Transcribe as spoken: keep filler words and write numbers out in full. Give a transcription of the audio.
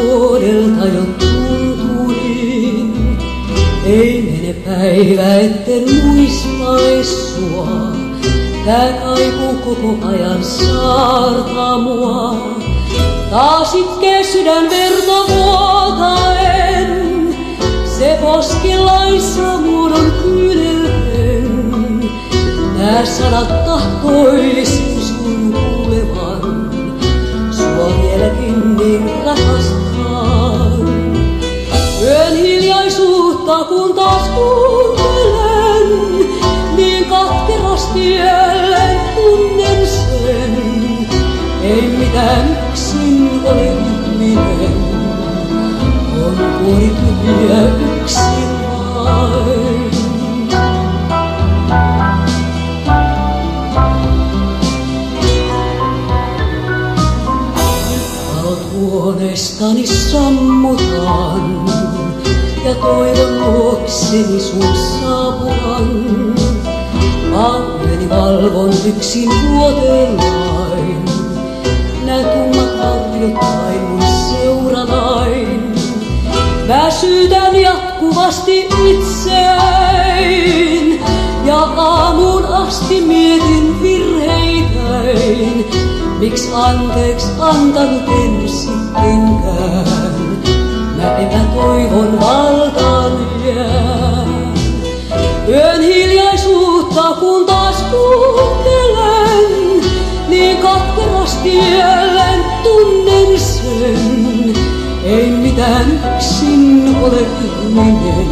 vuodelta jo tuntuu niin. Ei mene päivä, etten muistais sua. Tää kaipuu koko ajan saartaa mua. Taas itkee sydän verta vuotaen. Se poskilaissa muodon kyynelten. Nää sanat tahtoisin sun kuulevan. Sua vieläkin niin rakastan. Yön hiljaisuutta kun taas kuuntelen, niin katkerasti jälleen tunnen sen. Ei mitään yksin ole ihminen, on kuori tyhjä yksin vain. Valot huoneestani sammutan ja toivon luokseni sun saapuvan. Yöni valvon yksin vuotellain, nää tummat varjot vain mun seuranain. Mä syytän jatkuvasti itseäin ja aamuun asti mietin virheitäin. Miks anteeksi antanut en sittenkään, mä epätoivon valtaan jää. Yön hiljaisuutta kun taas kuuntelen, niin katkerasti jälleen tunnen sen. Ei mitään yksin ole ihminen,